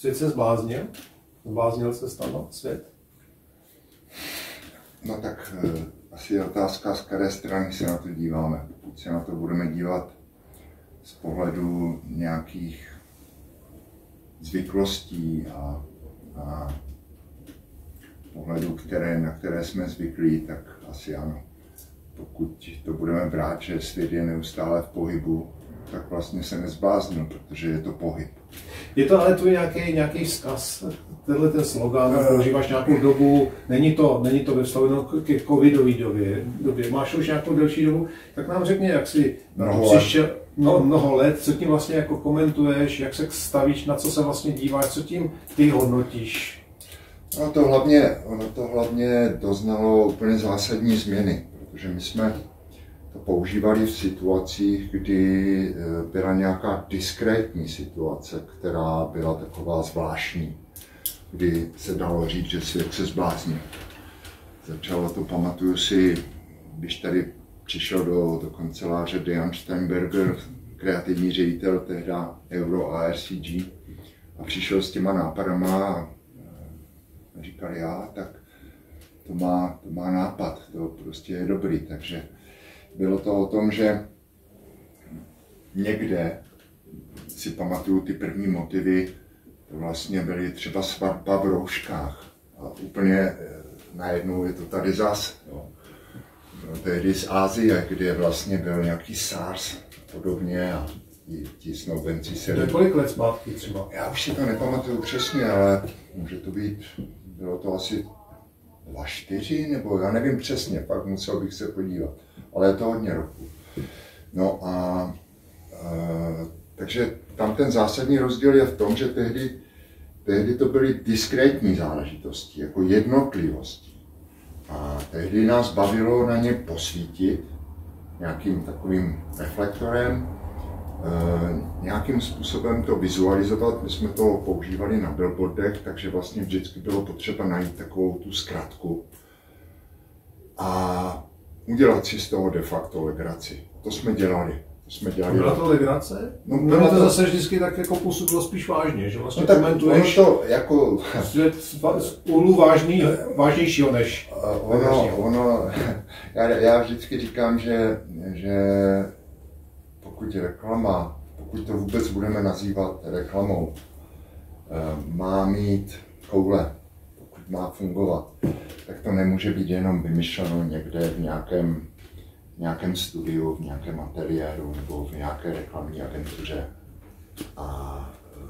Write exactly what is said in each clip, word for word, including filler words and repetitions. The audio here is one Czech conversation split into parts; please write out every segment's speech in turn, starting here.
Svět se zbláznil? Zbláznil se snadno svět? No tak asi je otázka, z které strany se na to díváme. Pokud se na to budeme dívat z pohledu nějakých zvyklostí a, a pohledu, které, na které jsme zvyklí, tak asi ano. Pokud to budeme brát, že svět je neustále v pohybu, tak vlastně se nezbláznil, protože je to pohyb. Je to ale tu nějaký, nějaký vzkaz, tenhle ten slogan, používáš nějakou dobu, není to, není to ve vztahu ke covidové době, době, máš už nějakou delší dobu, tak nám řekni, jak jsi přišel, no, mnoho let, co tím vlastně jako komentuješ, jak se stavíš, na co se vlastně díváš, co tím ty hodnotíš? No to hlavně, ono to hlavně doznalo úplně zásadní změny, protože my jsme to používali v situacích, kdy byla nějaká diskrétní situace, která byla taková zvláštní, kdy se dalo říct, že svět se zbláznil. Začalo to, pamatuju si, když tady přišel do, do kanceláře Dejan Steinberger, kreativní ředitel tehda Euro a R C G, a přišel s těma nápadama a říkal, já, tak to má, to má nápad, to prostě je dobrý, takže bylo to o tom, že někde si pamatuju ty první motivy, to vlastně byly třeba svatba v rouškách a úplně najednou je to tady zas. Jo. No, tehdy z Asie, kde vlastně byl nějaký SARS a podobně a ti, ti snoubenci se... To je kolik let zpátky třeba? Já už si to nepamatuju přesně, ale může to být, bylo to asi dva čtyři, nebo já nevím přesně, pak musel bych se podívat, ale je to hodně roku. No a, a takže tam ten zásadní rozdíl je v tom, že tehdy, tehdy to byly diskrétní záležitosti, jako jednotlivosti. A tehdy nás bavilo na ně posvítit nějakým takovým reflektorem, e, nějakým způsobem to vizualizovat. My jsme to používali na billboardech, takže vlastně vždycky bylo potřeba najít takovou tu zkratku a udělat si z toho de facto legraci. To jsme dělali. To jsme dělali. Byla to legrace? No, bylo to, to zase vždycky tak jako působilo spíš vážně, že vlastně no, tak komentuješ to jako z úhlu vážný, vážnějšího než ono, ono já, já vždycky říkám, že, že pokud reklama, pokud to vůbec budeme nazývat reklamou, má mít koule, pokud má fungovat, tak to nemůže být jenom vymyšleno někde v nějakém nějakém studiu, v nějakém ateliéru nebo v nějaké reklamní agentuře. A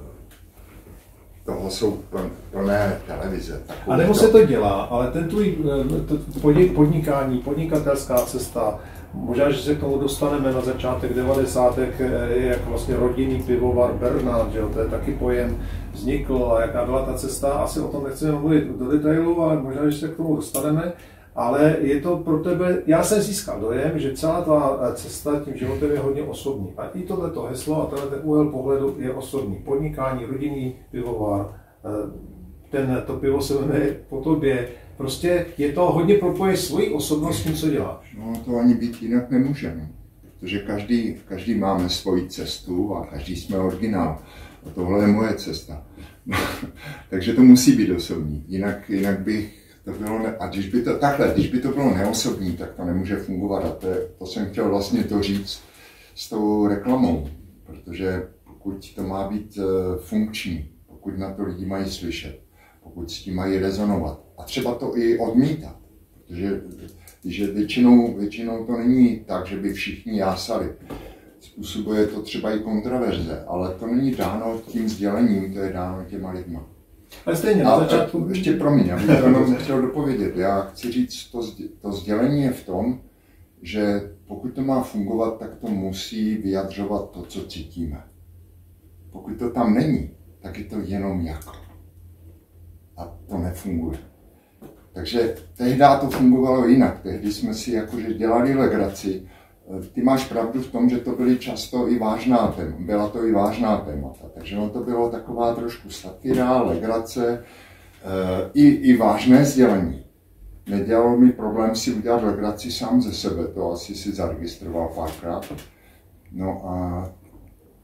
toho jsou plné televize. A nebo se to dělá, ale ten tvůj podnikání, podnikatelská cesta, možná, že se k tomu dostaneme na začátek devadesátek, jak vlastně rodinný pivovar Bernard, že jo, to je taky pojem, vznikl a jaká byla ta cesta, asi o tom nechceme mluvit do detailu, ale možná, že se k tomu dostaneme. Ale je to pro tebe, já jsem získal dojem, že celá ta cesta tím životem je hodně osobní. A i tohleto heslo a tenhle úhel pohledu je osobní. Podnikání, rodinný pivovar, ten, to pivo se jmenuje po tobě. Prostě je to hodně propoje svojí osobnost s tím, co děláš. No to ani být jinak nemůže, protože každý, každý máme svoji cestu a každý jsme originál. A tohle je moje cesta. Takže to musí být osobní, jinak, jinak bych to bylo ne, a když by to takhle, když by to bylo neosobní, tak to nemůže fungovat. A to, je, to jsem chtěl vlastně to říct s tou reklamou, protože pokud to má být uh, funkční, pokud na to lidi mají slyšet, pokud s tím mají rezonovat a třeba to i odmítat, protože že většinou, většinou to není tak, že by všichni jásali. Způsobuje to třeba i kontroverze, ale to není dáno tím sdělením, to je dáno těma lidma. Ale stejně na začátku... Ještě promiň, já bych to jenom chtěl dopovědět. Já chci říct, to, to sdělení je v tom, že pokud to má fungovat, tak to musí vyjadřovat to, co cítíme. Pokud to tam není, tak je to jenom jako. A to nefunguje. Takže tehdy to fungovalo jinak. Tehdy jsme si jakože dělali legraci. Ty máš pravdu v tom, že to byly často i vážná témata. Byla to i vážná témata. Takže ono to bylo taková trošku satira, legrace, i, i vážné sdělení. Nedělalo mi problém si udělat legraci sám ze sebe, to asi si zaregistroval párkrát. No a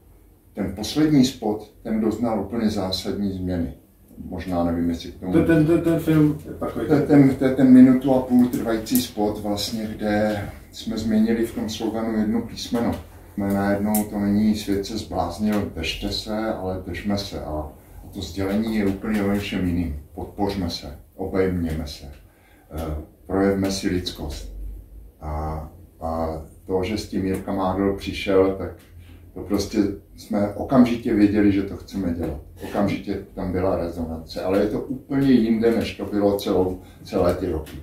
ten poslední spot, ten doznal úplně zásadní změny. Možná nevím, jestli k tomu... Ten, ten, ten, ten film je takový... To je ten, ten, ten minutu a půl trvající spot, vlastně, kde jsme změnili v tom sloganu jedno písmeno. Najednou to není svět se zbláznil, držte se, ale držme se. A to sdělení je úplně o něčem jiným. Podpořme se, obejměme se, projevme si lidskost. A, a to, že s tím Jirka Mádl přišel, tak to prostě jsme okamžitě věděli, že to chceme dělat. Okamžitě tam byla rezonance, ale je to úplně jinde, než to bylo celou, celé ty roky.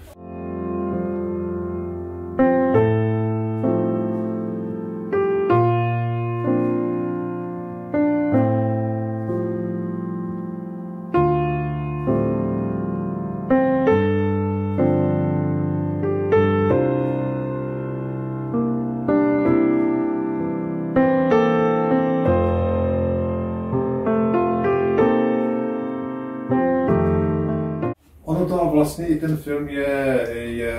Vlastně i ten film je, je,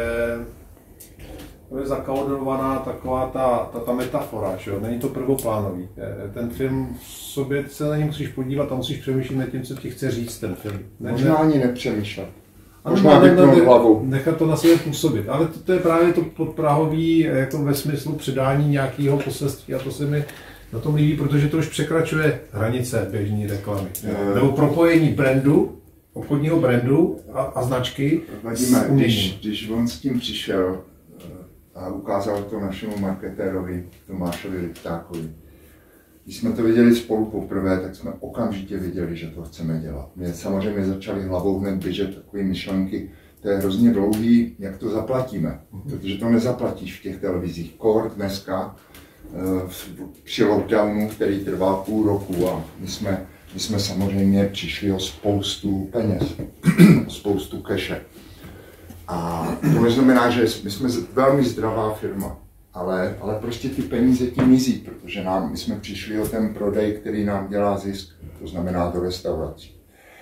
je zakodovaná taková ta, ta, ta metafora, že jo? Není to prvoplánový. Ten film v sobě se na něj musíš podívat a musíš přemýšlet nad tím, co ti chce říct ten film. Ne, Možná ani nepřemýšlet. Možná vypnout hlavu. Nechat to na sebe působit. Ale to, to je právě to podprahový jako ve smyslu předání nějakého poselství a to se mi na tom líbí, protože to už překračuje hranice běžné reklamy. Je... Nebo propojení brandu, obchodního brandu a, a značky. Vadíme, když, když on s tím přišel a ukázal to našemu marketérovi Tomášovi Liptákovi. Když jsme to viděli spolu poprvé, tak jsme okamžitě viděli, že to chceme dělat. Mě samozřejmě začaly hlavou hned běžet takové myšlenky, to je hrozně dlouhý, jak to zaplatíme, protože to nezaplatíš v těch televizích. Kor dneska při lockdownu, který trvá půl roku a my jsme My jsme samozřejmě přišli o spoustu peněz, o spoustu keše. A to neznamená, že my jsme velmi zdravá firma, ale, ale prostě ty peníze tím mizí, protože nám, my jsme přišli o ten prodej, který nám dělá zisk, to znamená do restaurací.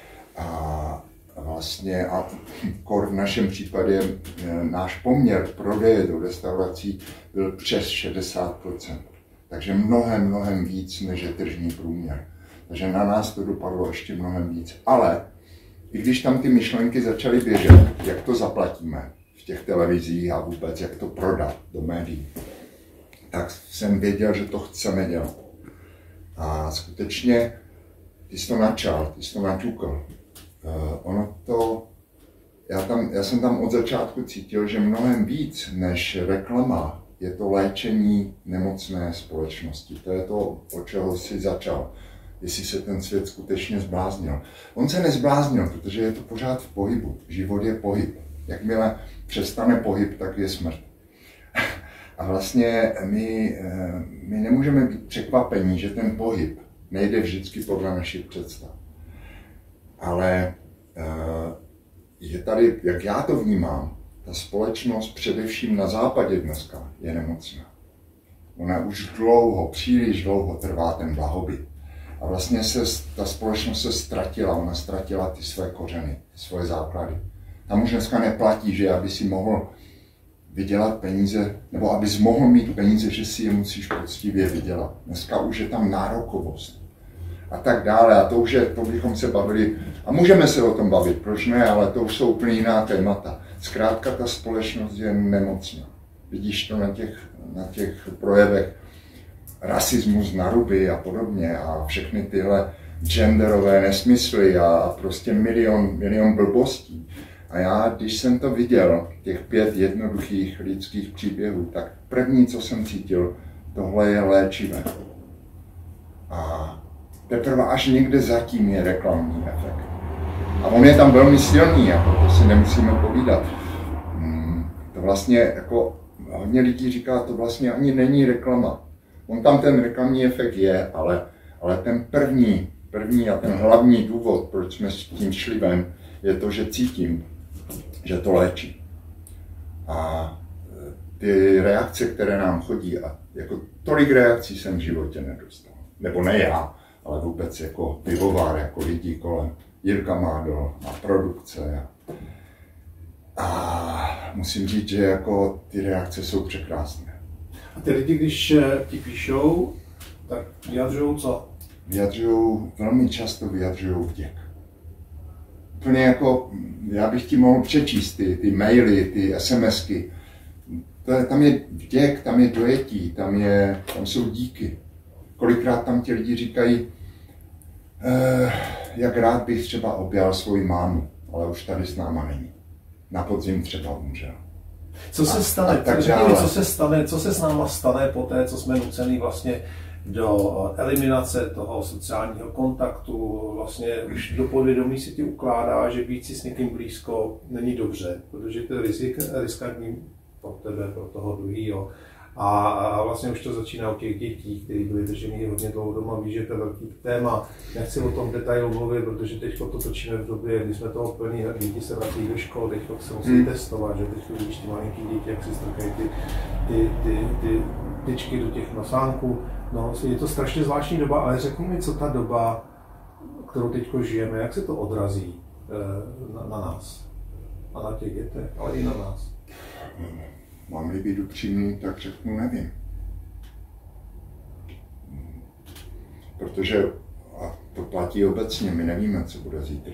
A vlastně, a kor v našem případě, náš poměr prodeje do restaurací byl přes šedesát procent. Takže mnohem, mnohem víc, než je tržní průměr. Takže na nás to dopadlo ještě mnohem víc. Ale i když tam ty myšlenky začaly běžet, jak to zaplatíme v těch televizích a vůbec jak to prodat do médií, tak jsem věděl, že to chceme dělat. A skutečně ty jsi to načal, ty jsi to naťukl. Uh, ono to, já, tam, já jsem tam od začátku cítil, že mnohem víc než reklama je to léčení nemocné společnosti. To je to, o čeho jsi začal. Jestli se ten svět skutečně zbláznil. On se nezbláznil, protože je to pořád v pohybu. Život je pohyb. Jakmile přestane pohyb, tak je smrt. A vlastně my, my nemůžeme být překvapení, že ten pohyb nejde vždycky podle našich představ. Ale je tady, jak já to vnímám, ta společnost především na západě dneska je nemocná. Ona už dlouho, příliš dlouho trvá ten blahobyt. A vlastně se ta společnost se ztratila, ona ztratila ty své kořeny, ty svoje základy. Tam už dneska neplatí, že aby si mohl vydělat peníze, nebo abys mohl mít peníze, že si je musíš poctivě vydělat. Dneska už je tam nárokovost a tak dále. A to už je, to bychom se bavili, a můžeme se o tom bavit, proč ne, ale to už jsou úplně jiná témata. Zkrátka ta společnost je nemocná. Vidíš to na těch, na těch projevech. Rasismus, naruby a podobně a všechny tyhle genderové nesmysly a, a prostě milion, milion blbostí. A já, když jsem to viděl, těch pět jednoduchých lidských příběhů, tak první, co jsem cítil, tohle je léčivé. A teprve až někde zatím je reklamní efekt. A on je tam velmi silný, a to si nemusíme povídat. Hmm, to vlastně, jako hodně lidí říká, to vlastně ani není reklama. On tam ten reklamní efekt je, ale, ale ten první, první a ten hlavní důvod, proč jsme s tím šli ven, je to, že cítím, že to léčí. A ty reakce, které nám chodí, a jako tolik reakcí jsem v životě nedostal. Nebo ne já, ale vůbec jako pivovar, jako lidi kolem. Jirka Mádl a produkce. A musím říct, že jako ty reakce jsou překrásné. A ty lidi, když ti píšou, Tak vyjadřují co? Vyjadřují, velmi často vyjadřují vděk. Úplně jako, já bych ti mohl přečíst ty, ty maily, ty SMSky. To je, tam je vděk, tam je dojetí, tam, je, tam jsou díky. Kolikrát tam ti lidi říkají, eh, jak rád bych třeba objal svoji mámu, ale už tady s náma není. Na podzim třeba umřel. Co se stane, a, a řekněme, co se stane, co se s náma stane po té, co jsme nucený vlastně do eliminace toho sociálního kontaktu, vlastně už do podvědomí si ti ukládá, že být si s někým blízko není dobře, protože to je rizik, riskantní pro tebe, pro toho druhýho. A, a vlastně už to začíná u těch dětí, které byly držený hodně dlouho doma, víš, že to je velký téma. Nechci o tom detailu mluvit, protože teď to točíme v době, kdy jsme toho plní, děti se vrací do škol, teď se musí hmm. testovat, že teď vidíš ty malinký děti, jak si strkají ty, ty, ty, ty tyčky do těch nosánků. No, je to strašně zvláštní doba, ale řekni mi, co ta doba, kterou teď žijeme, jak se to odrazí na, na nás a na těch dětech, ale i na nás. Mám-li být upřímný, tak řeknu nevím. Protože, a to platí obecně, my nevíme, co bude zítra.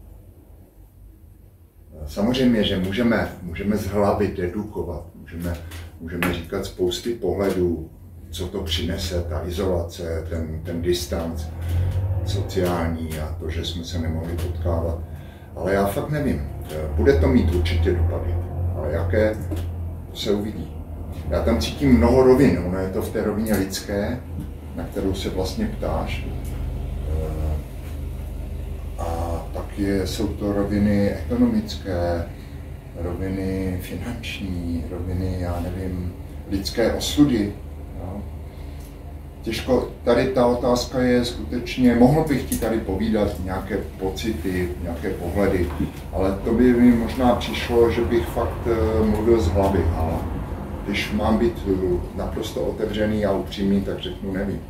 Samozřejmě, že můžeme, můžeme z hlavy dedukovat, můžeme, můžeme říkat spousty pohledů, co to přinese, ta izolace, ten, ten distanc sociální a to, že jsme se nemohli potkávat. Ale já fakt nevím. Bude to mít určitě dopady, ale jaké se uvidí. Já tam cítím mnoho rovin, ono je to v té rovině lidské, na kterou se vlastně ptáš. A pak je, jsou to roviny ekonomické, roviny finanční, roviny, já nevím, lidské osudy. No. Těžko, tady ta otázka je skutečně, mohl bych ti tady povídat nějaké pocity, nějaké pohledy, ale to by mi možná přišlo, že bych fakt mluvil z hlavy, ale když mám být naprosto otevřený a upřímný, tak řeknu nevím.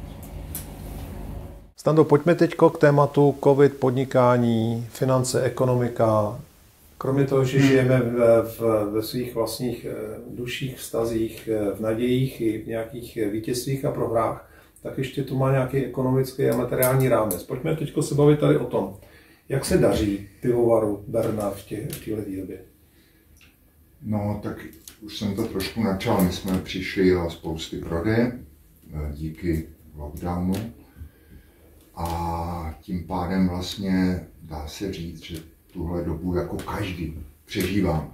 Stando, pojďme teď k tématu covid, podnikání, finance, ekonomika. Kromě toho, že žijeme v, v, ve svých vlastních duších, vztazích, v nadějích i v nějakých vítězstvích a prohrách, tak ještě to má nějaký ekonomický a materiální rámec. Pojďme teď se bavit tady o tom, jak se daří pivovaru Bernard v, tě, v této době. No, tak už jsem to trošku načal. My jsme přišli o spousty prodeje díky lockdownu a tím pádem vlastně dá se říct, že tuhle dobu jako každý přežívám.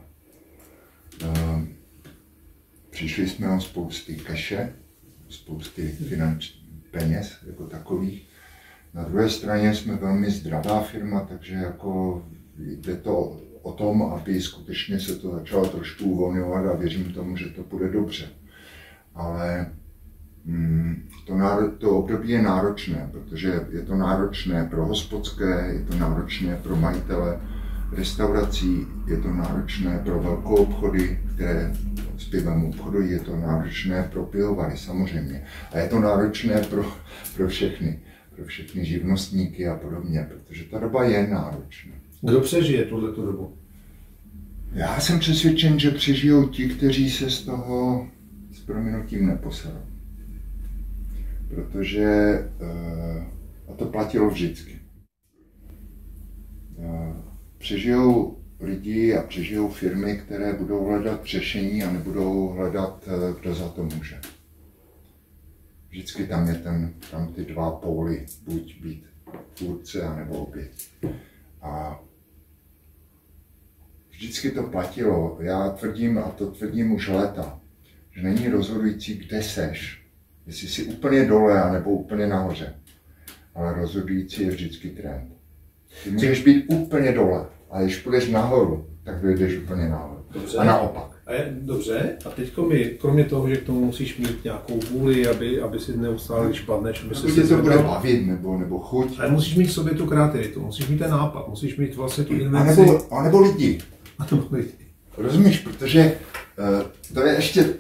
Přišli jsme o spousty cache, spousty finančních peněz jako takových. Na druhé straně jsme velmi zdravá firma, takže jako jde to o tom, aby skutečně se to začalo trošku uvolňovat a věřím tomu, že to bude dobře. Ale mm, to, náro, to období je náročné, protože je to náročné pro hospodské, je to náročné pro majitele restaurací, je to náročné pro velkou obchody, které s pivem obchodují, je to náročné pro pivovary samozřejmě. A je to náročné pro, pro všechny, pro všechny živnostníky a podobně, protože ta doba je náročná. Kdo přežije tuhletu dobu? Já jsem přesvědčen, že přežijou ti, kteří se z toho s prominutím neposerou. Protože, a to platilo vždycky, přežijou lidi a přežijou firmy, které budou hledat řešení a nebudou hledat, kdo za to může. Vždycky tam je ten, tam ty dva póly, buď být tvůrce, anebo oběť. A vždycky to platilo. Já tvrdím, a to tvrdím už léta, že není rozhodující, kde seš, jestli jsi úplně dole, anebo úplně nahoře. Ale rozhodující je vždycky trend. Ty můžeš být úplně dole, a když půjdeš nahoru, tak dojdeš úplně nahoru. Dobře. A naopak. A je, dobře, a teďko mi, kromě toho, že k tomu musíš mít nějakou vůli, aby, aby si neustále, když padneš, aby si si to bude bavit, nebo, nebo chuť. Ale musíš mít v sobě tu kreativitu, musíš mít ten nápad, musíš mít vlastně tu invenci. A nebo, a nebo lidi. A nebo lidi. Rozumíš, protože uh, to je ještě,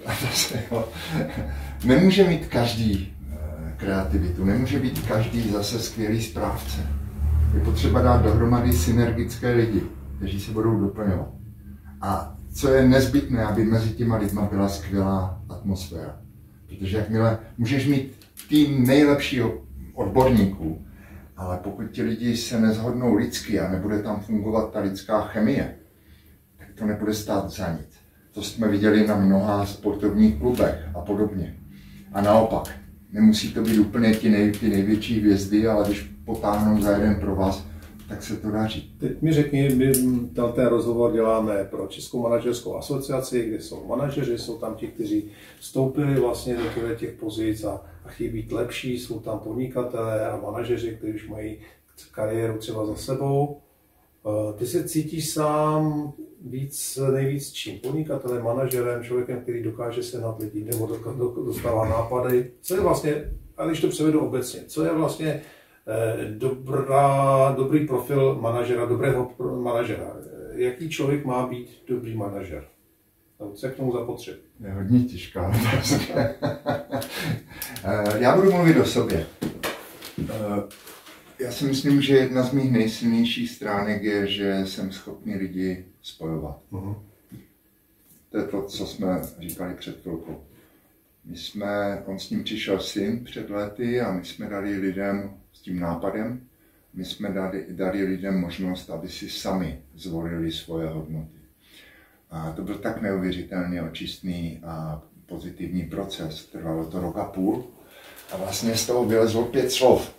nemůže mít každý uh, kreativitu, nemůže být každý zase skvělý správce. Je potřeba dát dohromady synergické lidi, kteří se budou doplňovat. A co je nezbytné, aby mezi těma lidma byla skvělá atmosféra. Protože jakmile můžeš mít tým nejlepších odborníků, ale pokud ti lidi se nezhodnou lidsky a nebude tam fungovat ta lidská chemie, tak to nebude stát za nic. To jsme viděli na mnoha sportovních klubech a podobně. A naopak, nemusí to být úplně ti, nej, ty největší hvězdy, ale když potáhnou za jeden pro vás, tak se to daří. Teď mi řekni, my ten rozhovor děláme pro Českou manažerskou asociaci, kde jsou manažeři, jsou tam ti, kteří vstoupili vlastně do těch pozic a, a chtějí být lepší, jsou tam podnikatelé a manažeři, kteří už mají kariéru třeba za sebou. Ty se cítíš sám víc, nejvíc čím? Podnikatelem, manažerem, člověkem, který dokáže se nad lidi nebo dostává nápady. Co je vlastně, a když to převedu obecně, co je vlastně Dobrá, dobrý profil manažera, dobrého manažera. Jaký člověk má být dobrý manažer? Co je k tomu zapotřebí? Je hodně těžká otázka. Já budu mluvit o sobě. Já si myslím, že jedna z mých nejsilnějších stránek je, že jsem schopný lidi spojovat. Uh-huh. To je to, co jsme říkali před chvilkou. My jsme, on s ním přišel syn před lety a my jsme dali lidem s tím nápadem, my jsme dali, dali lidem možnost, aby si sami zvolili svoje hodnoty. A to byl tak neuvěřitelně očistný a pozitivní proces. Trvalo to rok a půl a vlastně z toho vylezlo pět slov.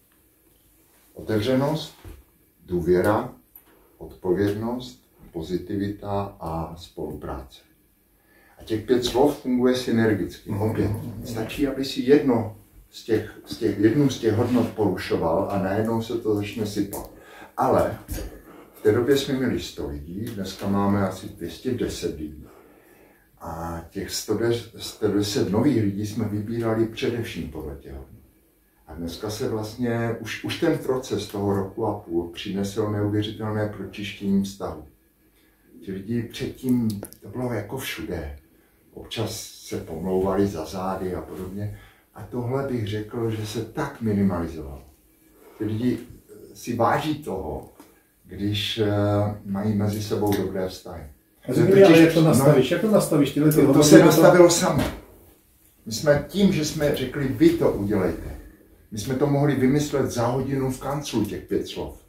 Otevřenost, důvěra, odpovědnost, pozitivita a spolupráce. A těch pět slov funguje synergicky. Opět. Stačí, aby si jedno z těch, z těch, jednu z těch hodnot porušoval a najednou se to začne sypat. Ale v té době jsme měli sto lidí, dneska máme asi dvě stě deset lidí. A těch sto deset nových lidí jsme vybírali především podle těch hodnot. A dneska se vlastně, už, už ten proces toho roku a půl přinesl neuvěřitelné pročištění vztahu. Ti lidi předtím, to bylo jako všude. Občas se pomlouvali za zády a podobně. A tohle bych řekl, že se tak minimalizovalo. Ty lidi si váží toho, když mají mezi sebou dobré vztahy. A řekni, ale jak to nastavíš? No, jak to nastavíš? Tyhle ty to, to se nastavilo samo. My jsme tím, že jsme řekli, vy to udělejte. My jsme to mohli vymyslet za hodinu v kanclu, těch pět slov.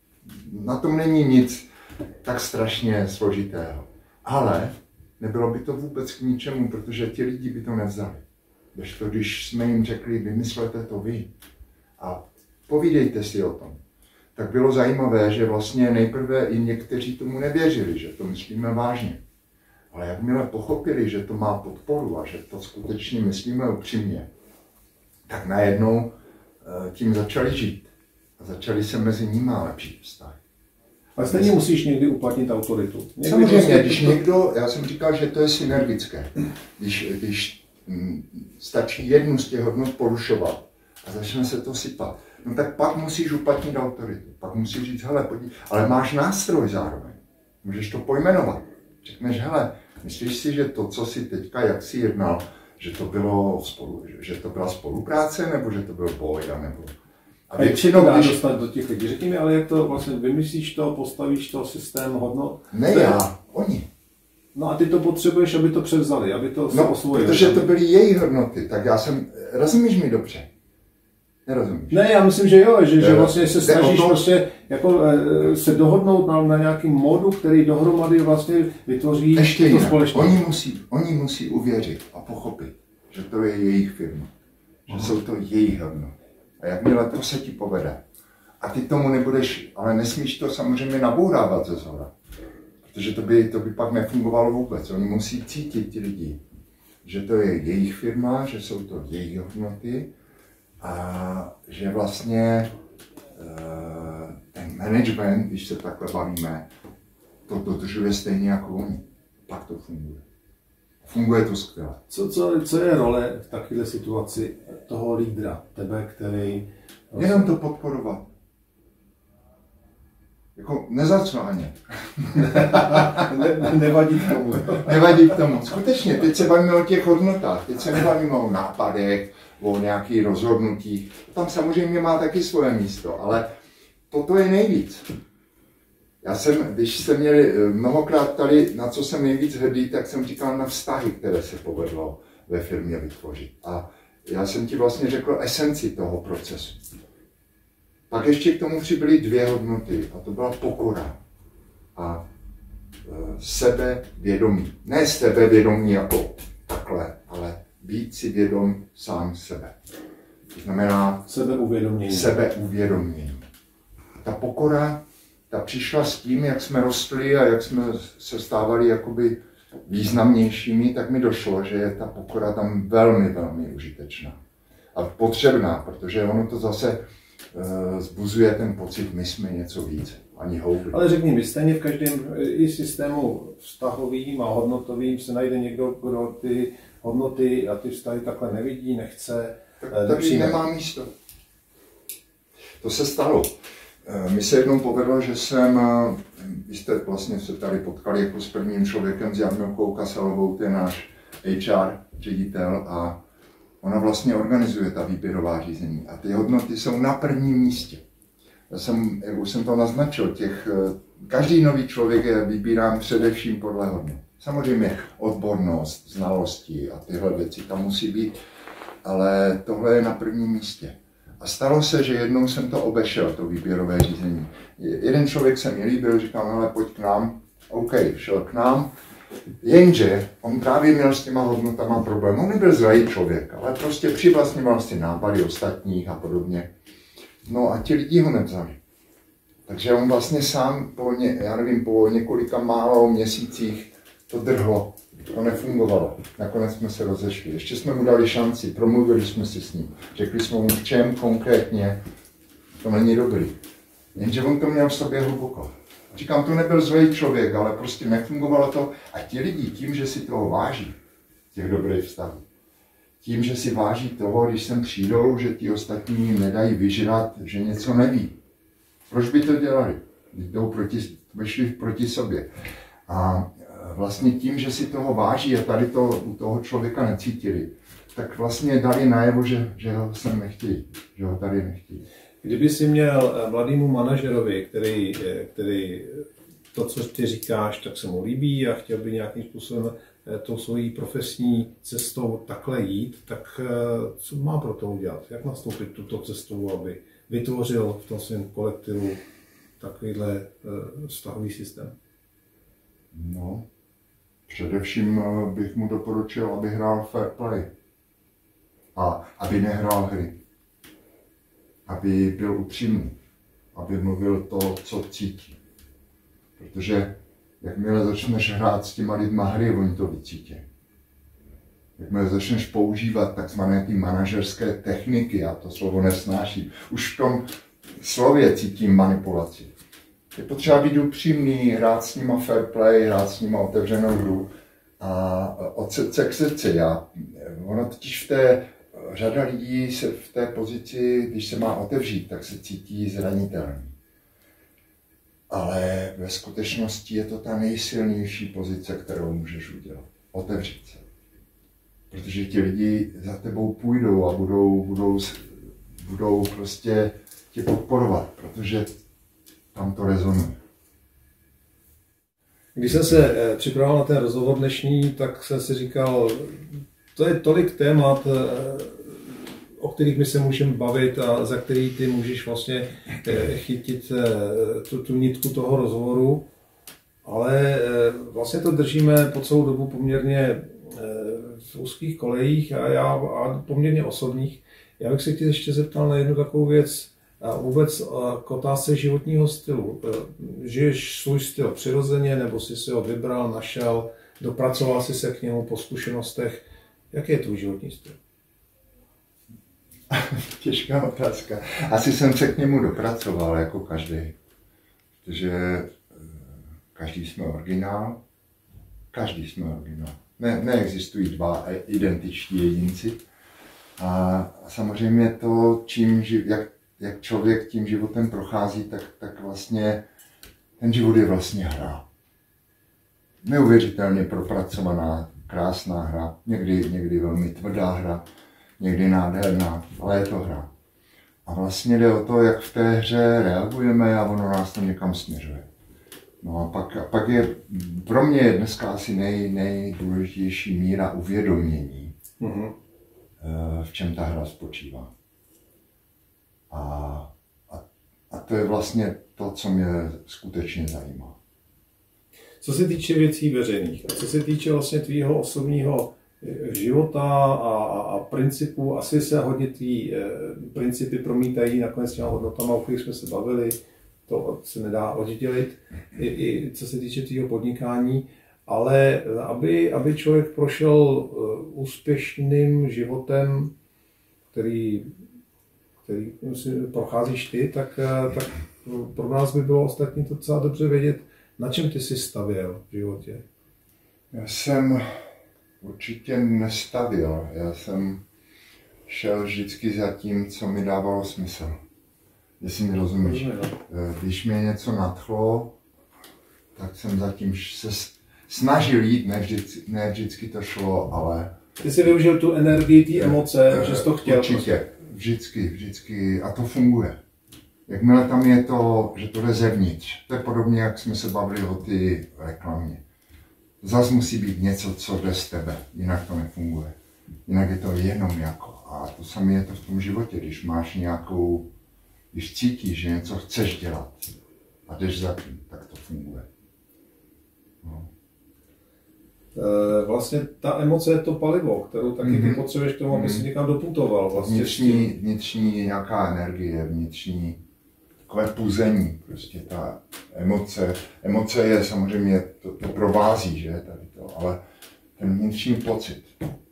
Na tom není nic tak strašně složitého. Ale nebylo by to vůbec k ničemu, protože ti lidi by to nevzali. Když, to, když jsme jim řekli, vymyslete to vy a povídejte si o tom, tak bylo zajímavé, že vlastně nejprve i někteří tomu nevěřili, že to myslíme vážně. Ale jakmile pochopili, že to má podporu a že to skutečně myslíme upřímně, tak najednou tím začali žít a začali se mezi nimi lepší vztahy. Ale stejně musíš někdy uplatnit autoritu. Někdy samozřejmě, když někdo, já jsem říkal, že to je synergické. Když, když m, stačí jednu z těch hodnot porušovat a začne se to sypat, no tak pak musíš uplatnit autoritu. Pak musíš říct, hele, pojď, ale máš nástroj zároveň. Můžeš to pojmenovat. Řekneš, hele, myslíš si, že to, co jsi teďka, jak jsi jednal, že to, bylo spolu, že to byla spolupráce, nebo že to byl boj, nebo... A jak se to dá dostat do těch lidí? Řekni mi, ale jak to vlastně vymyslíš to, postavíš to systém hodnot? Ne já, oni. No a ty to potřebuješ, aby to převzali, aby to no, osvojili. Protože to byly jejich hodnoty, tak já jsem, rozumíš mi dobře? Nerozumíš? Ne, já myslím, že jo, že, že vlastně se snažíš to... prostě jako se dohodnout na, na nějakým módu, který dohromady vlastně vytvoří ještě to společnost. Oni musí, oni musí uvěřit a pochopit, že to je jejich firma, že Aha. jsou to jejich hodnoty. A jakmile to se ti povede. A ty tomu nebudeš, ale nesmíš to samozřejmě nabourávat ze zhora. Protože to by, to by pak nefungovalo vůbec. Oni musí cítit ti lidi, že to je jejich firma, že jsou to jejich hodnoty a že vlastně ten management, když se takhle bavíme, to dodržuje stejně jako oni. Pak to funguje. Funguje to skvěle. Co, co, co je role v takové situaci toho lídra, tebe, který... Jenom to podporovat. Jako nezacvánět. ne, nevadí k tomu. Nevadí k tomu. Skutečně, teď se bavíme o těch hodnotách, teď se nebavíme o nápadech, o nějakých rozhodnutích. Tam samozřejmě má taky svoje místo, ale toto je nejvíc. Já jsem, když jste měli mnohokrát ptali, na co jsem nejvíc hrdý, tak jsem říkal na vztahy, které se povedlo ve firmě vytvořit. A já jsem ti vlastně řekl esenci toho procesu. Pak ještě k tomu přibyly dvě hodnoty a to byla pokora a e, sebevědomí. Ne sebevědomí jako takhle, ale být si vědom sám sebe. To znamená sebeuvědomění. sebeuvědomění. Ta pokora, ta přišla s tím, jak jsme rostli a jak jsme se stávali jakoby významnějšími, tak mi došlo, že je ta pokora tam velmi, velmi užitečná. A potřebná, protože ono to zase uh, zbuzuje ten pocit, my jsme něco víc, ani houby. Ale řekni mi, stejně v každém i systému vztahovým a hodnotovým se najde někdo, kdo ty hodnoty a ty vztahy takhle nevidí, nechce. Tak tady nemá místo. To se stalo. Mi se jednou povedlo, že jsem, vy jste vlastně se tady potkali jako s prvním člověkem, s Jarmilkou Kasalovou, to je náš H R ředitel a ona vlastně organizuje ta výběrová řízení a ty hodnoty jsou na prvním místě. Já jsem, jak už jsem to naznačil, těch, každý nový člověk je vybírám především podle hodnot. Samozřejmě odbornost, znalosti a tyhle věci tam musí být, ale tohle je na prvním místě. A stalo se, že jednou jsem to obešel, to výběrové řízení. Jeden člověk se mi líbil, říkal, ale pojď k nám. OK, šel k nám. Jenže on právě měl s těma hodnotama problém. On nebyl zlej člověk, ale prostě přivlastňoval si nápady ostatních a podobně. No a ti lidi ho nevzali. Takže on vlastně sám po, ně, já nevím, po několika málo měsících to drhlo. To nefungovalo. Nakonec jsme se rozešli. Ještě jsme mu dali šanci, promluvili jsme si s ním. Řekli jsme mu, v čem konkrétně to není dobrý. Jenže on to měl v sobě hluboko. Říkám, to nebyl zlej člověk, ale prostě nefungovalo to. A ti lidi tím, že si toho váží, těch dobrých vztahů, tím, že si váží toho, když sem přijdou, že ti ostatní nedají vyžrat, že něco neví. Proč by to dělali? Jdou proti, vyšli proti sobě. A vlastně tím, že si toho váží a tady to u toho člověka necítili, tak vlastně dali najevo, že, že ho sem nechtějí, že ho tady nechtějí. Kdyby si měl mladému manažerovi, který, který to, co ty říkáš, tak se mu líbí a chtěl by nějakým způsobem tou svojí profesní cestou takhle jít, tak co má pro to udělat? Jak nastoupit tuto cestu, aby vytvořil v tom svém kolektivu takovýhle vztahový systém? No, především bych mu doporučil, aby hrál fair play a aby nehrál hry. Aby byl upřímný, aby mluvil to, co cítí. Protože jakmile začneš hrát s těma lidma hry, oni to vycítí. Jakmile začneš používat takzvané ty manažerské techniky, já to slovo nesnáším, už v tom slově cítím manipulaci. Je potřeba být upřímný, hrát s nima fair play, hrát s nima otevřenou hru a od srdce k srdci. Já, ono totiž v té, řada lidí se v té pozici, když se má otevřít, tak se cítí zranitelný. Ale ve skutečnosti je to ta nejsilnější pozice, kterou můžeš udělat. Otevřít se. Protože ti lidi za tebou půjdou a budou, budou, budou prostě tě podporovat, protože tam to rezonuje. Když jsem se připravoval na ten rozhovor dnešní, tak jsem si říkal, to je tolik témat, o kterých my se můžeme bavit a za který ty můžeš vlastně chytit tu, tu nitku toho rozhovoru, ale vlastně to držíme po celou dobu poměrně v úzkých kolejích a, já, a poměrně osobních. Já bych se tě ještě zeptal na jednu takovou věc, a vůbec k otázce životního stylu. Žiješ svůj styl přirozeně, nebo jsi si ho vybral, našel, dopracoval jsi se k němu po zkušenostech? Jaký je tvůj životní styl? Těžká otázka. Asi jsem se k němu dopracoval, jako každý. Protože každý jsme originál. Každý jsme originál. Ne, neexistují dva identiční jedinci. A samozřejmě to, čím, jak jak člověk tím životem prochází, tak, tak vlastně ten život je vlastně hra. Neuvěřitelně propracovaná, krásná hra, někdy, někdy velmi tvrdá hra, někdy nádherná, ale je to hra. A vlastně jde o to, jak v té hře reagujeme a ono nás to někam směřuje. No a pak, a pak je pro mě dneska asi nej, nejdůležitější míra uvědomění. Mm-hmm. v čem ta hra spočívá. A, a, a to je vlastně to, co mě skutečně zajímá. Co se týče věcí veřejných, a co se týče vlastně tvýho osobního života a, a, a principů, asi se hodně tvý e, principy promítají nakonec těma hodnotama, o kterých jsme se bavili, to se nedá oddělit, i, i co se týče tvýho podnikání, ale aby, aby člověk prošel uh, úspěšným životem, který, který si procházíš ty, tak, uh, tak pro nás by bylo ostatní to docela dobře vědět, na čem ty jsi stavěl v životě. Já jsem určitě nestavěl, já jsem šel vždycky za tím, co mi dávalo smysl. Jestli mi rozumíš. Když mě něco nadchlo, tak jsem zatím se snažil jít, ne vždycky, ne vždycky to šlo, ale... Ty jsi využil tu energii, ty emoce, že jsi to chtěl. Určitě, vždycky, vždycky, a to funguje. Jakmile tam je to, že to jde zevnitř, to je podobně, jak jsme se bavili o ty reklamě. Zas musí být něco, co jde z tebe, jinak to nefunguje. Jinak je to jenom jako. A to samé je to v tom životě, když máš nějakou, když cítíš, že něco chceš dělat a jdeš za tím, tak to funguje. No. Vlastně ta emoce je to palivo, kterou taky mm-hmm. ty potřebuješ k tomu, aby si někam doputoval. Vlastně vnitřní, vnitřní nějaká energie, vnitřní takové puzení, prostě ta emoce. Emoce je samozřejmě, to, to provází, že, tady to, ale ten vnitřní pocit.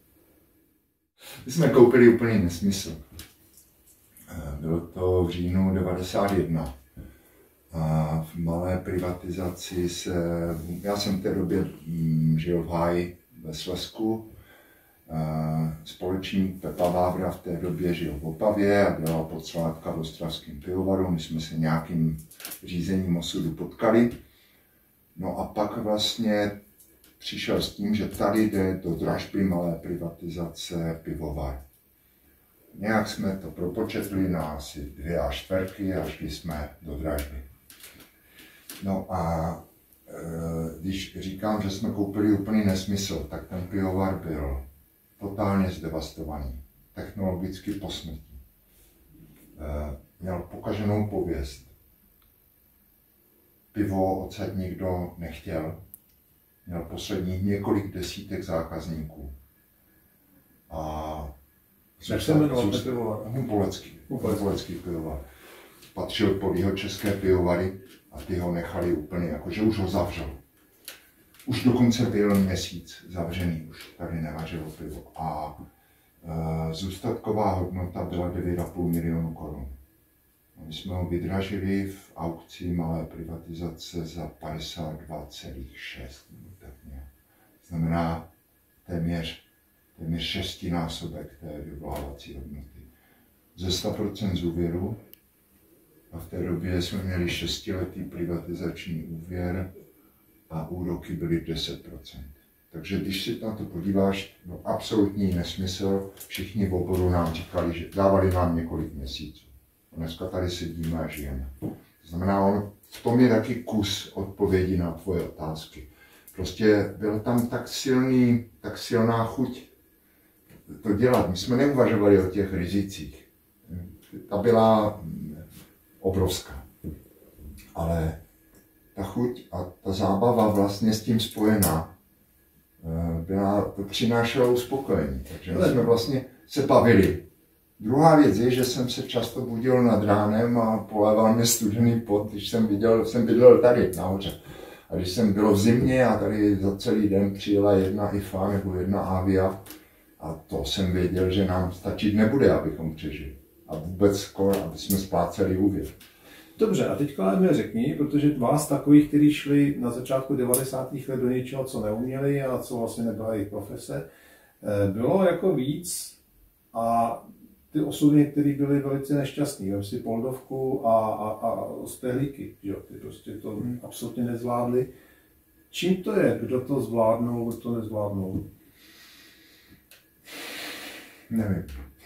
My jsme koupili úplný nesmysl. Bylo to v říjnu devadesát jedna. A v malé privatizaci se, já jsem v té době žil v Háji ve Slezsku. Společník Pepa Vávra v té době žil v Opavě a dělal podsládka v ostravském pivovaru. My jsme se nějakým řízením osudu potkali. No a pak vlastně přišel s tím, že tady jde do dražby malé privatizace pivovar. Nějak jsme to propočetli na asi dvě až čtvrtky a šli jsme do dražby. No a e, když říkám, že jsme koupili úplný nesmysl, tak ten pivovar byl totálně zdevastovaný, technologicky posmrtný. E, měl pokaženou pověst. Pivo odsaď nikdo nechtěl. Měl posledních několik desítek zákazníků. A jak se jmenoval ten pivovar? Humpolecký. Humpolecký pivovar. Patřil pod Jihočeské pivovary a ty ho nechali úplně, jakože už ho zavřel. Už dokonce byl měsíc zavřený, už tady nevařilo pivo. A e, zůstatková hodnota byla devět a půl milionu korun. My jsme ho vydražili v aukci malé privatizace za padesát dva celá šest. Znamená téměř, téměř šestinásobek té vyvolávací hodnoty. Ze sto procent z úvěru, a v té době jsme měli šestiletý privatizační úvěr a úroky byly deset procent. Takže když si na to podíváš, no absolutní nesmysl, všichni v oboru nám říkali, že dávali nám několik měsíců. A dneska tady sedíme a žijeme. To znamená, on, v tom je taky kus odpovědi na tvoje otázky. Prostě byl tam tak silný, tak silná chuť to dělat. My jsme neuvažovali o těch rizicích. Ta byla obrovská. Ale ta chuť a ta zábava vlastně s tím spojená byla, to přinášelo uspokojení. Takže my jsme vlastně se bavili. Druhá věc je, že jsem se často budil nad ránem a poléval mě studený pot, když jsem viděl, jsem bydlel tady nahoře. A když jsem byl v zimě a tady za celý den přijela jedna I F A nebo jedna Avia, a to jsem věděl, že nám stačit nebude, abychom přežili. A vůbec skoro, aby jsme spláceli úvěr. Dobře, a teďka mi řekni, protože vás takových, kteří šli na začátku devadesátých let do něčeho, co neuměli a co vlastně nebyla jejich profese, bylo jako víc a ty osudy, které byly velice nešťastné, vem si Poldovku a, a, a Stehlíky, že ty prostě to hmm. absolutně nezvládli. Čím to je? Kdo to zvládnou, kdo to nezvládnou? Nevím.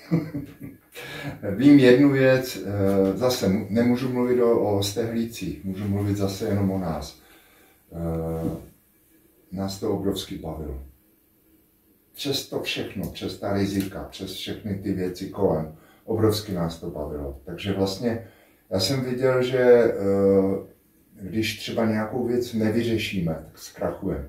Vím jednu věc, zase nemůžu mluvit o, o Stehlících, můžu mluvit zase jenom o nás. Nás to obrovsky bavilo. přes to všechno, přes ta rizika, přes všechny ty věci kolem, obrovsky nás to bavilo. Takže vlastně já jsem viděl, že když třeba nějakou věc nevyřešíme, tak zkrachujeme.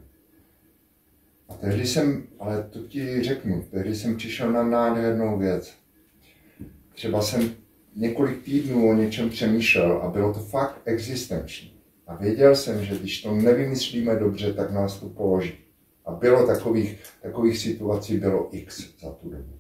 A tehdy jsem, ale to ti řeknu, tehdy jsem přišel na nádhernou věc. Třeba jsem několik týdnů o něčem přemýšlel a bylo to fakt existenční. A věděl jsem, že když to nevymyslíme dobře, tak nás to položí. A bylo takových, takových situací bylo x za tu dobu.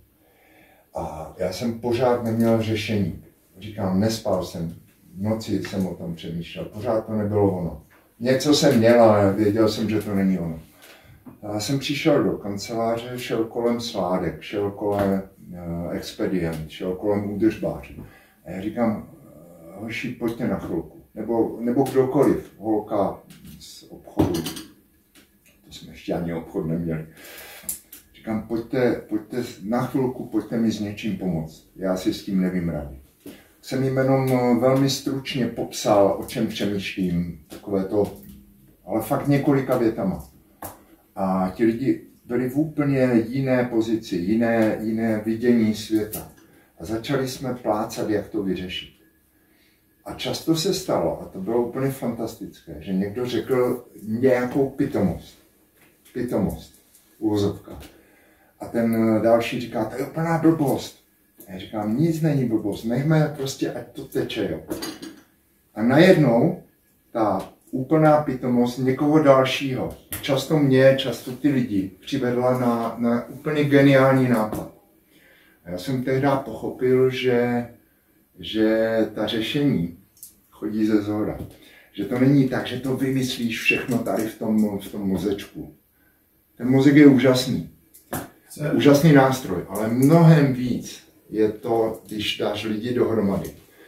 A já jsem pořád neměl řešení. Říkám, nespal jsem, v noci jsem o tom přemýšlel, pořád to nebylo ono. Něco jsem měl, ale věděl jsem, že to není ono. A já jsem přišel do kanceláře, šel kolem sládek, šel kolem uh, expedient, šel kolem údržbářů. A já říkám, hoši, pojďte na chvilku. Nebo, nebo kdokoliv, holka z obchodu. To jsme ještě ani obchod neměli. Říkám, pojďte, pojďte na chvilku, pojďte mi s něčím pomoct. Já si s tím nevím rady. Jsem jim jenom velmi stručně popsal, o čem přemýšlím, takové to, ale fakt několika větama. A ti lidi byli v úplně jiné pozici, jiné, jiné vidění světa. A začali jsme plácat, jak to vyřešit. A často se stalo, a to bylo úplně fantastické, že někdo řekl nějakou pitomost. Pitomost, uvozovka. A ten další říká, to je úplná blbost. A já říkám, nic není blbost, nechme prostě, ať to teče, jo. A najednou ta úplná pitomost někoho dalšího, často mě, často ty lidi, přivedla na, na úplně geniální nápad. A já jsem tehdy pochopil, že, že ta řešení chodí ze zhora. Že to není tak, že to vymyslíš všechno tady v tom, v tom mozečku. Ten mozek je úžasný. Úžasný nástroj, ale mnohem víc je to, když dáš lidi dohromady.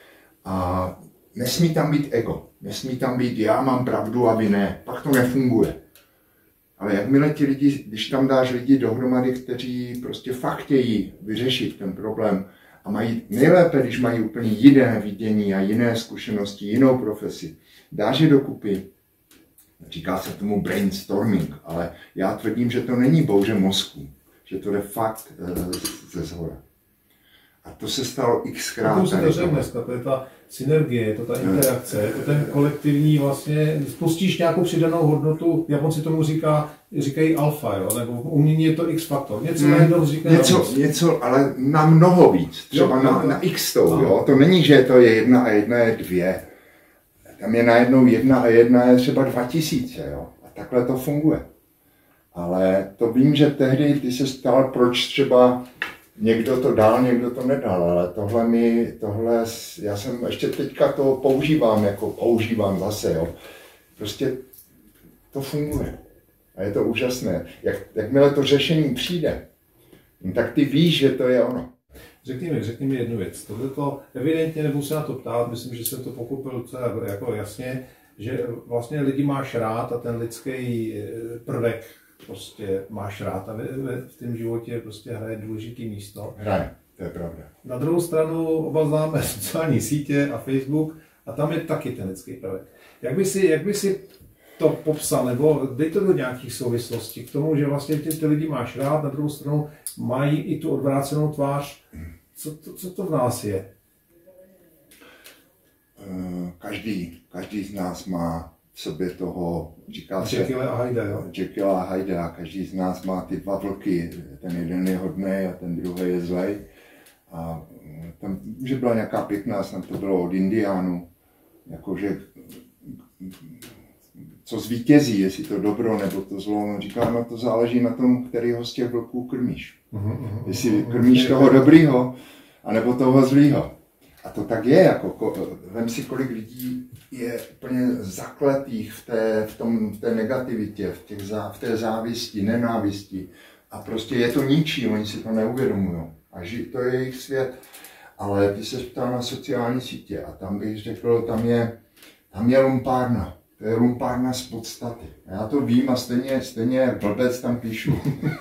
A nesmí tam být ego. Nesmí tam být já mám pravdu a vy ne. Pak to nefunguje. Ale jakmile ti lidi, když tam dáš lidi dohromady, kteří prostě fakt chtějí vyřešit ten problém a mají nejlépe, když mají úplně jiné vidění a jiné zkušenosti, jinou profesi, dáš je dokupy, říká se tomu brainstorming, ale já tvrdím, že to není bouře mozku, že to jde fakt ze zhora. A to se stalo xkrát. To se to řekne dneska, to je ta synergie, je to ta interakce, je to ten kolektivní vlastně, spustíš nějakou přidanou hodnotu, Japonci tomu říká, říkají alfa, jo? Nebo v umění je to x-faktor, něco najednou říká něco, něco, ale na mnoho víc, třeba jo, na, na x tou, jo? To není, že to je jedna a jedna je dvě, tam je najednou jedna a jedna je třeba dva tisíce, jo? A takhle to funguje. Ale to vím, že tehdy ty se stal, proč třeba někdo to dal, někdo to nedal, ale tohle mi, tohle, já jsem ještě teďka to používám, jako používám zase, jo. Prostě to funguje. A je to úžasné. Jak, jakmile to řešení přijde, tak ty víš, že to je ono. Řekni mi, řekni mi jednu věc. Tohle to evidentně nebudu se na to ptát, myslím, že jsem to pochopil docela jako jasně, že vlastně lidi máš rád a ten lidský prvek prostě máš rád a v tom životě prostě hraje důležitý místo. Hraje, to je pravda. Na druhou stranu oba známe sociální sítě a Facebook a tam je taky ten lidský prvek. Jak by si, jak by si to popsal, nebo dej to do nějakých souvislostí k tomu, že vlastně ty, ty lidi máš rád, na druhou stranu mají i tu odvrácenou tvář. Co to, co to v nás je? Každý, každý z nás má v sobě toho, říká se Jekyll a Hyde, jo? Jekyll a Hyde, a každý z nás má ty dva vlky, ten jeden je hodnej a ten druhý je zlej. A tam, že byla nějaká pěkná, snad to bylo od Indiánů, jakože co zvítězí, jestli to dobro nebo to zlo, on říká, no to záleží na tom, kterýho z těch vlků krmíš. Uh-huh, jestli krmíš uh-huh. toho dobrýho, anebo toho zlýho. A to tak je, jako vem si, kolik lidí je úplně zakletých v té, v tom, v té negativitě, v, těch, v té závisti, nenávisti. A prostě je to ničí, oni si to neuvědomují. A ži, to je jejich svět. Ale ty se ptal na sociální sítě a tam bych řekl, tam je, tam je lumpárna. To je lumpárna z podstaty. A já to vím a stejně, stejně blbec tam píšu.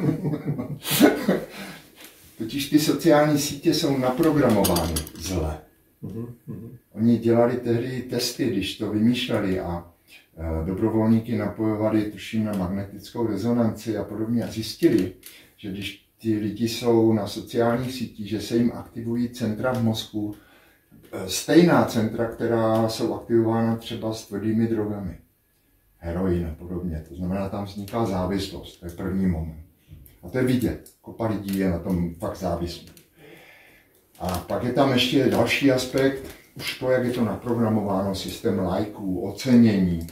Totiž ty sociální sítě jsou naprogramovány zle. Oni dělali tehdy testy, když to vymýšleli a dobrovolníky napojovali, tuším, na magnetickou rezonanci a podobně a zjistili, že když ty lidi jsou na sociálních sítích, že se jim aktivují centra v mozku, stejná centra, která jsou aktivována třeba s tvrdými drogami, heroin a podobně. To znamená, tam vzniká závislost, to je první moment. A to je vidět, kopa lidí je na tom fakt závislý. A pak je tam ještě další aspekt, už to, jak je to naprogramováno, systém lajků, ocenění.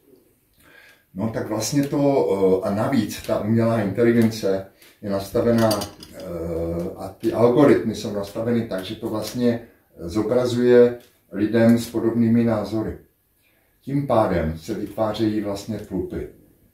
No tak vlastně to, a navíc ta umělá inteligence je nastavená, a ty algoritmy jsou nastaveny tak, že to vlastně zobrazuje lidem s podobnými názory. Tím pádem se vytvářejí vlastně tlupy,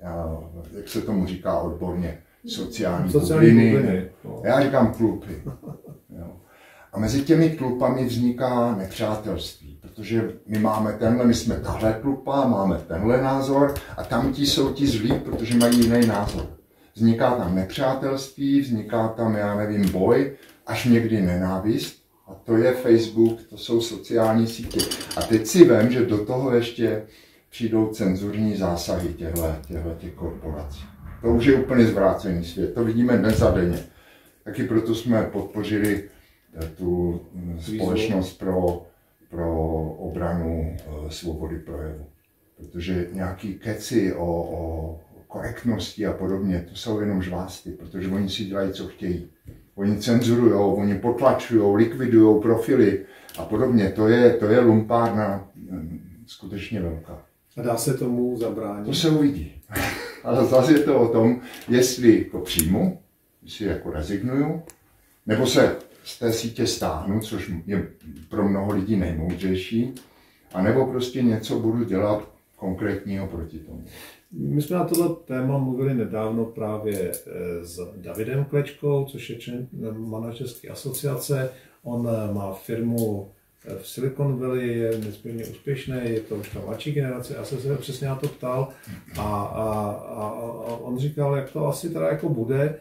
jak se tomu říká odborně, sociální, sociální bubliny. bubliny. Já říkám tlupy. Jo. A mezi těmi tlupami vzniká nepřátelství, protože my máme tenhle, my jsme tahle tlupa, máme tenhle názor a tamtí jsou ti zlí, protože mají jiný názor. Vzniká tam nepřátelství, vzniká tam, já nevím, boj, až někdy nenávist. A to je Facebook, to jsou sociální sítě. A teď si vem, že do toho ještě přijdou cenzurní zásahy těchto těch korporací. To už je úplně zvrácený svět, to vidíme dnes a denně. Taky proto jsme podpořili tu společnost pro, pro obranu svobody projevu. Protože nějaký keci o, o korektnosti a podobně, to jsou jenom žvásty, protože oni si dělají, co chtějí. Oni cenzurujou, oni potlačujou, likvidují profily a podobně. To je, to je lumpárna skutečně velká. A dá se tomu zabránit? To se uvidí. Ale zase je to o tom, jestli to přijmu, jestli jako rezignuju, nebo se z té sítě stáhnu, což je pro mnoho lidí nejmoudřejší, anebo prostě něco budu dělat konkrétního proti tomu. My jsme na tohle téma mluvili nedávno právě s Davidem Klečkou, což je člen manažerské asociace. On má firmu v Silicon Valley, je nesmírně úspěšný, je to už ta mladší generace, já jsem se přesně na to ptal a, a, a, a on říkal, jak to asi teda jako bude.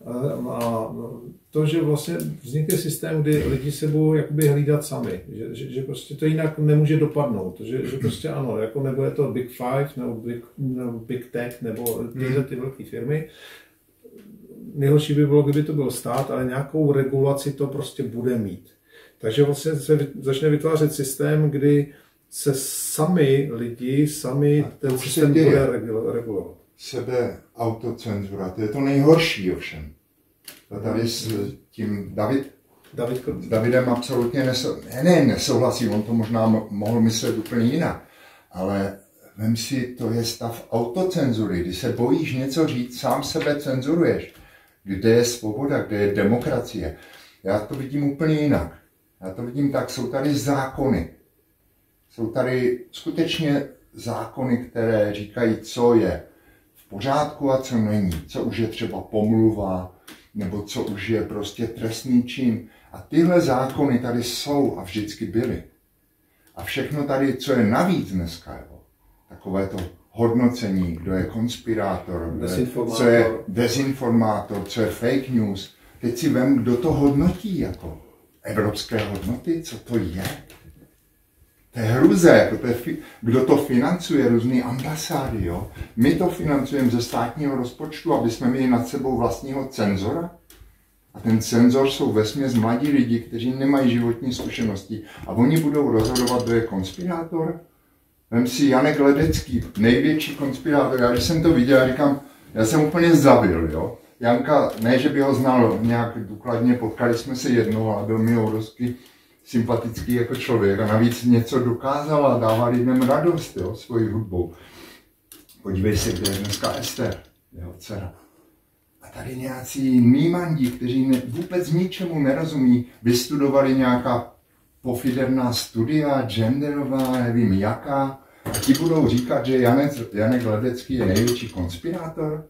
A to, že vlastně vznikne systém, kdy lidi se budou jakoby hlídat sami, že, že, že prostě to jinak nemůže dopadnout, že, že prostě ano, jako nebude to Big Five nebo Big, nebo Big Tech nebo tyhle ty velké firmy. Nejhorší by bylo, kdyby to byl stát, ale nějakou regulaci to prostě bude mít. Takže vlastně se začne vytvářet systém, kdy se sami lidi, sami ten systém bude regulovat. Sebe autocenzura, to je to nejhorší ovšem. A tady s tím David, David s Davidem absolutně nesou, ne, ne, nesouhlasí, on to možná mohl myslet úplně jinak, ale vem si, to je stav autocenzury, kdy se bojíš něco říct, sám sebe cenzuruješ. Kde je svoboda, kde je demokracie. Já to vidím úplně jinak. Já to vidím tak, jsou tady zákony. Jsou tady skutečně zákony, které říkají, co je v pořádku a co není. Co už je třeba pomluva, nebo co už je prostě trestný čin. A tyhle zákony tady jsou a vždycky byly. A všechno tady, co je navíc dneska, jo, takové to hodnocení, kdo je konspirátor, kdo je, co je dezinformátor, co je fake news. Teď si vem, kdo to hodnotí jako evropské hodnoty, co to je. To je hruze, jako to je, kdo to financuje, různý ambasády, jo. My to financujeme ze státního rozpočtu, aby jsme měli nad sebou vlastního cenzora. A ten cenzor jsou vesměs mladí lidi, kteří nemají životní zkušenosti. A oni budou rozhodovat, kdo je konspirátor. Vem si Janek Ledecký, největší konspirátor. Já když jsem to viděl, já říkám, já jsem úplně zavil, jo. Janka, ne, že by ho znal nějak důkladně, potkali jsme se jednou a byl mi obrovský sympatický jako člověk a navíc něco dokázal a dává lidem radost, jo, svojí hudbou. Podívej se, kde je dneska Ester, jeho dcera. A tady nějací nímandi, kteří ne, vůbec ničemu nerozumí, vystudovali nějaká pofiderná studia, genderová, nevím jaká, a ti budou říkat, že Janek, Janek Ledecký je největší konspirátor.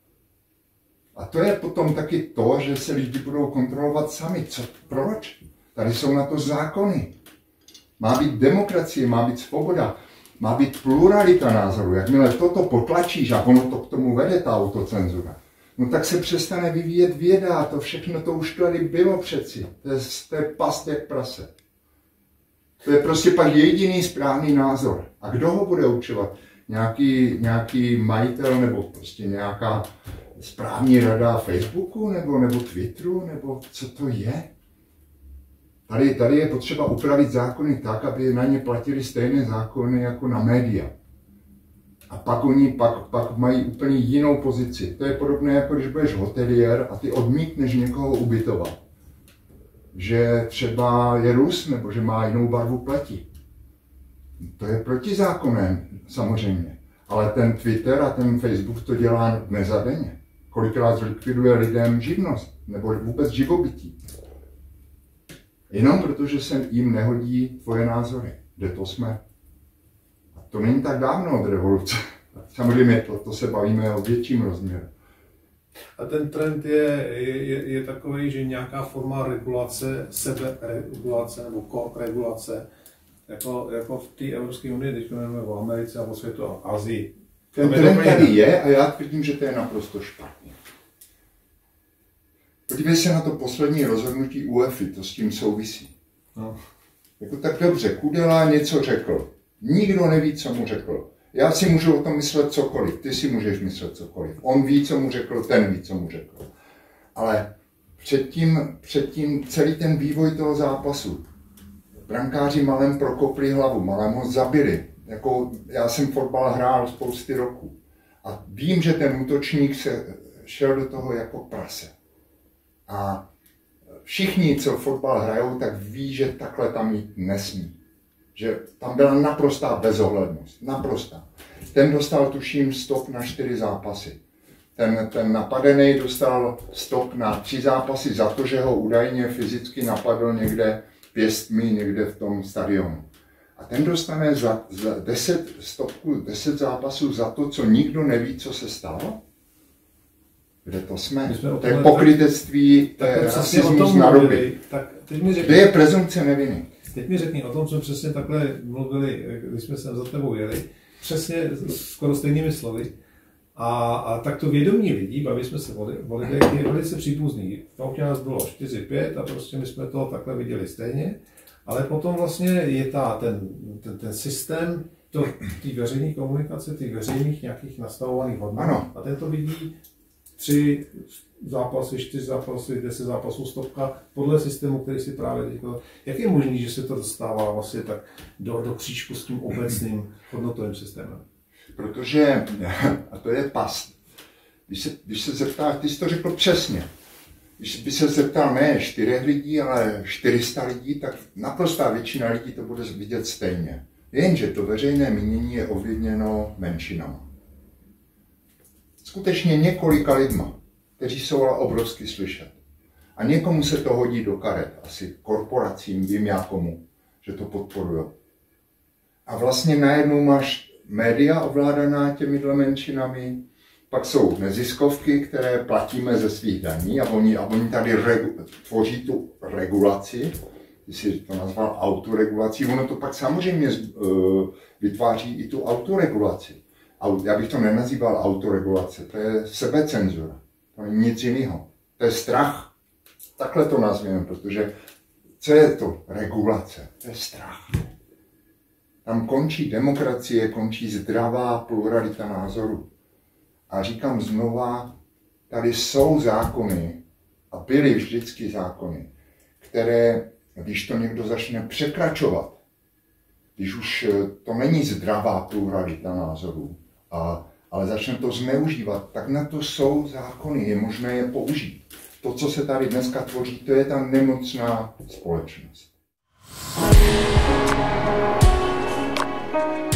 A to je potom taky to, že se lidi budou kontrolovat sami. Co, proč? Tady jsou na to zákony. Má být demokracie, má být svoboda, má být pluralita názorů. Jakmile toto potlačíš a ono to k tomu vede, ta autocenzura, no tak se přestane vyvíjet věda a to všechno to už tady bylo přeci. To je, to je past jak prase. To je prostě pak jediný správný názor. A kdo ho bude určovat? Nějaký, nějaký majitel nebo prostě nějaká správní rada Facebooku nebo, nebo Twitteru, nebo co to je? Tady, tady je potřeba upravit zákony tak, aby na ně platili stejné zákony jako na média. A pak oni pak, pak mají úplně jinou pozici. To je podobné, jako když budeš hotelier a ty odmítneš někoho ubytovat. Že třeba je Rus nebo že má jinou barvu pleti. To je protizákonné, samozřejmě. Ale ten Twitter a ten Facebook to dělá dnes a denně. Kolikrát zlikviduje lidem živnost nebo vůbec živobytí. Jenom protože se jim nehodí tvoje názory. Kde to jsme? A to není tak dávno od revoluce. Samozřejmě to, to se bavíme o větším rozměru. A ten trend je, je, je takový, že nějaká forma regulace, seberegulace nebo koregulace, jako, jako v té Evropské unii, teď mluvíme o Americe a o světu a Asii. Ten trend tady je a já tvrdím, že to je naprosto špatně. Podívej se na to poslední rozhodnutí UEFA, to s tím souvisí. No. Jako tak dobře, Kudela něco řekl. Nikdo neví, co mu řekl. Já si můžu o tom myslet cokoliv, ty si můžeš myslet cokoliv. On ví, co mu řekl, ten ví, co mu řekl. Ale předtím, předtím celý ten vývoj toho zápasu. Brankáři malem prokopli hlavu, malem ho zabili. Jako, já jsem fotbal hrál spousty roků. A vím, že ten útočník se šel do toho jako prase. A všichni, co fotbal hrajou, tak ví, že takhle tam jít nesmí. Že tam byla naprostá bezohlednost. Naprostá. Ten dostal, tuším, stop na čtyři zápasy. Ten, ten napadený dostal stop na tři zápasy za to, že ho údajně fyzicky napadl někde pěstmi, někde v tom stadionu. A ten dostane za, za deset stopků, deset zápasů za to, co nikdo neví, co se stalo? Kde to jsme? jsme to je pokrytectví, to je rasismus na ruby. Kde je prezumce neviny? Teď mi řekni, o tom jsme přesně takhle mluvili, když jsme sem za tebou jeli, přesně skoro stejnými slovy. A, a takto vědomí lidí, baví jsme se o lidech, je velice příbuzný. V autě nás bylo čtyři pět a prostě my jsme to takhle viděli stejně. Ale potom vlastně je ta, ten, ten, ten systém té veřejné komunikace, těch veřejných nějakých nastavovaných hodnot. Ano. A ten to vidí tři zápasy, čtyři zápasy, deset zápasů, stopka, podle systému, který si právě teď... Jak je možné, že se to dostává vlastně tak do, do křížku s tím obecným hodnotovým systémem? Protože, a to je past, když se, když se zeptá, ty jsi to řekl přesně, když by se zeptal ne čtyřech lidí, ale čtyři sta lidí, tak naprostá většina lidí to bude vidět stejně. Jenže to veřejné mínění je ovlivněno menšinama. Skutečně několika lidma, kteří jsou ale obrovsky slyšet. A někomu se to hodí do karet, asi korporacím, vím já komu, že to podporují. A vlastně najednou máš média ovládaná těmihle menšinami, pak jsou neziskovky, které platíme ze svých daní a oni, a oni tady regu, tvoří tu regulaci, ty jsi to nazval autoregulací, ono to pak samozřejmě uh, vytváří i tu autoregulaci. Já bych to nenazýval autoregulace, to je sebecenzura, to je nic jiného, to je strach. Takhle to nazveme, protože co je to regulace? To je strach. Tam končí demokracie, končí zdravá pluralita názorů. A říkám znova, tady jsou zákony, a byly vždycky zákony, které, když to někdo začne překračovat, když už to není zdravá pluralita názorů, a, ale začne to zneužívat, tak na to jsou zákony, je možné je použít. To, co se tady dneska tvoří, to je ta nemocná společnost.